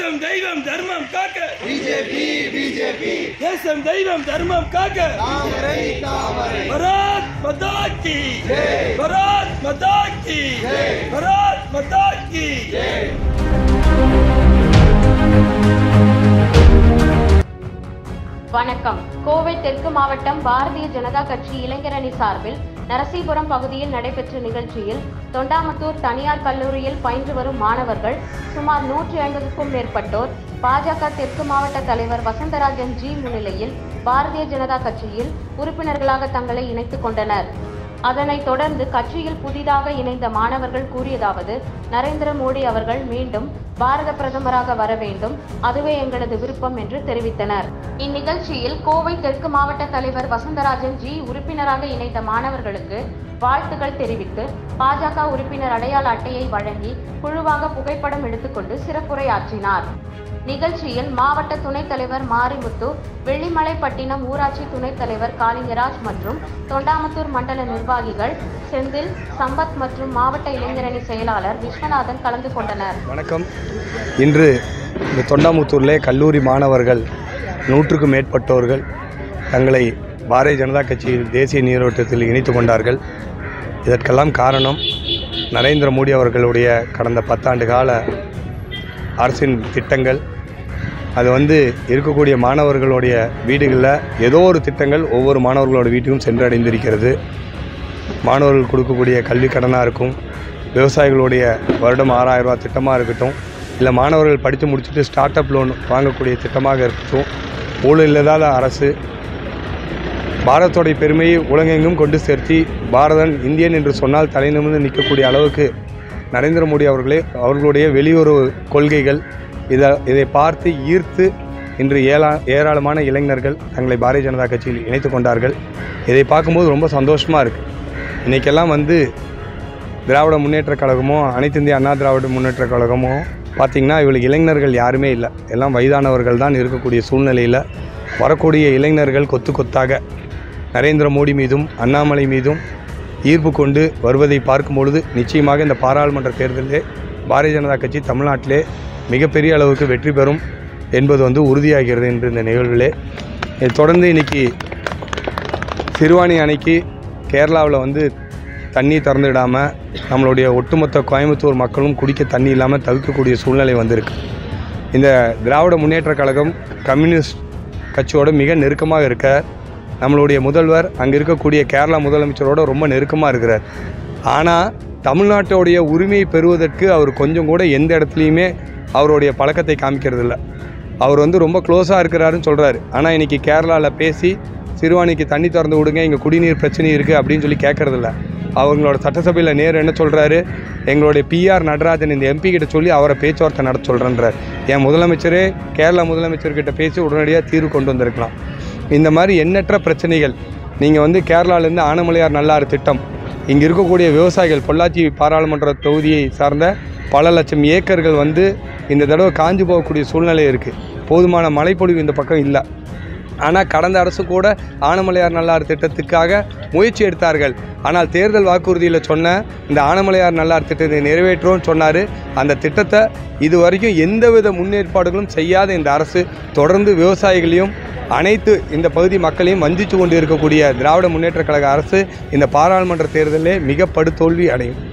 தேசம் தெய்வம் தர்மம் காக்க பிஜேபி பிஜேபி தேசம் தெய்வம் தர்மம் காக்க தாமரை தாமரை பாரத் மாதா கி ஜெய் பாரத் மாதா கி ஜெய் பாரத் மாதா கி ஜெய். வணக்கம். கோவை தெற்கு மாவட்டம் பாரதிய ஜனதா கட்சி இளைஞரணி சார்பில் நரசீபுரம் பகுதியில் நடைபெற்ற நிகழ்ச்சியில் தொண்டாமுத்தூர் தனியார் கல்லூரியில் பயின்று வரும் மாணவர்கள் சுமார் 150க்கும் மேற்பட்டோர் பாஜக தெற்கு மாவட்ட தலைவர் வசந்தராஜன் ஜி முன்னிலையில் பாரதிய ஜனதா கட்சியில் உறுப்பினர்களாக தங்களை இணைத்துக் கொண்டனர். அதனைத் தொடர்ந்து கட்சியில் புதிதாக இணைந்த மாணவர்கள் கூறியதாவது: நரேந்திர மோடி அவர்கள் மீண்டும் பாரத பிரதமராக வர வேண்டும், அதுவே எங்களது விருப்பம் என்று தெரிவித்தனர். இந்நிகழ்ச்சியில் கோவை தெற்கு மாவட்ட தலைவர் வசந்தராஜன் ஜி உறுப்பினராக இணைந்த மாணவர்களுக்கு வாழ்த்துக்கள் தெரிவித்து பாஜக உறுப்பினர் அடையாள அட்டையை வழங்கி குழுவாக புகைப்படம் எடுத்துக்கொண்டு சிறப்புரையாற்றினார். நிகழ்ச்சியில் மாவட்ட துணைத் தலைவர் மாரிமுத்து, வெள்ளிமலைப்பட்டினம் ஊராட்சி துணைத் தலைவர் காளிங்கராஜ் மற்றும் தொண்டாமுத்தூர் மண்டல நிர்வாகிகள் செந்தில், சம்பத் மற்றும் மாவட்ட இளைஞரணி செயலாளர் விஸ்வநாதன் கலந்து கொண்டனர். வணக்கம். இன்று இந்த தொண்டாமுத்தூரிலே கல்லூரி மாணவர்கள் 100க்கும் மேற்பட்டோர்கள் தங்களை பாரதிய ஜனதா கட்சியில் தேசிய நீரோட்டத்தில் இணைத்து கொண்டார்கள். இதற்கெல்லாம் காரணம் நரேந்திர மோடி அவர்களுடைய கடந்த 10 ஆண்டு கால அரசின் திட்டங்கள். அது இருக்கக்கூடிய மாணவர்களுடைய வீடுகளில் ஏதோ ஒரு திட்டங்கள் ஒவ்வொரு மாணவர்களோட வீட்டுக்கும் சென்றடைந்திருக்கிறது. மாணவர்கள் கொடுக்கக்கூடிய கல்வி கடனாக இருக்கும், விவசாயிகளுடைய வருடம் 6000 ரூபா திட்டமாக இருக்கட்டும், இல்லை மாணவர்கள் படித்து முடிச்சுட்டு ஸ்டார்ட் அப் லோன் வாங்கக்கூடிய திட்டமாக இருக்கட்டும், ஊழல் இல்லாத அரசு பாரதத்தோடைய பெருமையை உலகெங்கும் கொண்டு சேர்த்தி பாரதன் இந்தியன் என்று சொன்னால் தலை நிமிர்ந்து நிற்கக்கூடிய அளவுக்கு நரேந்திர மோடி அவர்களுடைய வெளியுறவு கொள்கைகள் இதை பார்த்து ஈர்த்து இன்று ஏராளமான இளைஞர்கள் தங்களை பாரதிய ஜனதா கட்சியில் இணைத்து கொண்டார்கள். இதை பார்க்கும்போது ரொம்ப சந்தோஷமாக இருக்குது. இன்றைக்கெல்லாம் திராவிட முன்னேற்றக் கழகமோ அனைத்து இந்திய அண்ணா திராவிட முன்னேற்றக் கழகமோ பார்த்திங்கன்னா இவளுக்கு இளைஞர்கள் யாருமே இல்லை, எல்லாம் வயதானவர்கள் தான் இருக்கக்கூடிய சூழ்நிலையில் வரக்கூடிய இளைஞர்கள் கொத்து கொத்தாக நரேந்திர மோடி மீதும் அண்ணாமலை மீதும் ஈர்ப்பு கொண்டு வருவதை பார்க்கும்பொழுது நிச்சயமாக இந்த பாராளுமன்ற தேர்தலிலே பாரதிய ஜனதா கட்சி தமிழ்நாட்டிலே மிகப்பெரிய அளவுக்கு வெற்றி பெறும் என்பது உறுதியாகிறது என்று இந்த நிகழ்விலே. தொடர்ந்து இன்றைக்கி சிறுவாணி அணைக்கு கேரளாவில் தண்ணி திறந்து விடாமல் நம்மளுடைய ஒட்டுமொத்த கோயம்புத்தூர் மக்களும் குடிக்க தண்ணி இல்லாமல் தவிர்க்கக்கூடிய சூழ்நிலை வந்திருக்கு. இந்த திராவிட முன்னேற்றக் கழகம் கம்யூனிஸ்ட் கட்சியோடு மிக நெருக்கமாக இருக்க நம்மளுடைய முதல்வர் அங்கே இருக்கக்கூடிய கேரளா முதலமைச்சரோட ரொம்ப நெருக்கமாக இருக்கிறார். ஆனால் தமிழ்நாட்டோடைய உரிமையை பெறுவதற்கு அவர் கொஞ்சம் கூட எந்த இடத்துலையுமே அவருடைய பழக்கத்தை காமிக்கிறது இல்லை. அவர் ரொம்ப க்ளோஸாக இருக்கிறாருன்னு சொல்கிறாரு. ஆனால் இன்றைக்கி கேரளாவில் பேசி சிறுவாணிக்கு தண்ணி திறந்து விடுங்க, இங்கே குடிநீர் பிரச்சனை இருக்குது அப்படின்னு சொல்லி கேட்குறதில்ல. அவங்களோட சட்டசபையில் நேரு என்ன சொல்கிறாரு, எங்களுடைய PR நடராஜன் இந்த MP கிட்ட சொல்லி அவரை பேச்சுவார்த்தை நடத்த சொல்கிறேன்றார். என் முதலமைச்சரே கேரளா முதலமைச்சர்கிட்ட பேசி உடனடியாக தீர்வு கொண்டு வந்திருக்கலாம். இந்த மாதிரி எண்ணற்ற பிரச்சனைகள். நீங்கள் கேரளாவிலேருந்து ஆனமலையார் நல்லாறு திட்டம், இங்கே இருக்கக்கூடிய விவசாயிகள் பொள்ளாச்சி பாராளுமன்ற தொகுதியை சார்ந்த பல லட்சம் ஏக்கர்கள் இந்த தடவை காஞ்சி போகக்கூடிய சூழ்நிலை இருக்குது. போதுமான மழைப்பொழிவு இந்த பக்கம் இல்லை. ஆனால் கடந்த அரசு கூட ஆனமலையார் நல்லாறு திட்டத்துக்காக முயற்சி எடுத்தார்கள். ஆனால் தேர்தல் வாக்குறுதியில் சொன்ன இந்த ஆனமலையார் நல்லாறு திட்டத்தை நிறைவேற்றோன்னு சொன்னார். அந்த திட்டத்தை இதுவரைக்கும் எந்தவித முன்னேற்பாடுகளும் செய்யாத இந்த அரசு தொடர்ந்து விவசாயிகளையும் அனைத்து இந்த பகுதி மக்களையும் வஞ்சித்து கொண்டு இருக்கக்கூடிய திராவிட முன்னேற்றக் கழக அரசு இந்த பாராளுமன்ற தேர்தலிலே மிக படுதோல்வி அடையும்.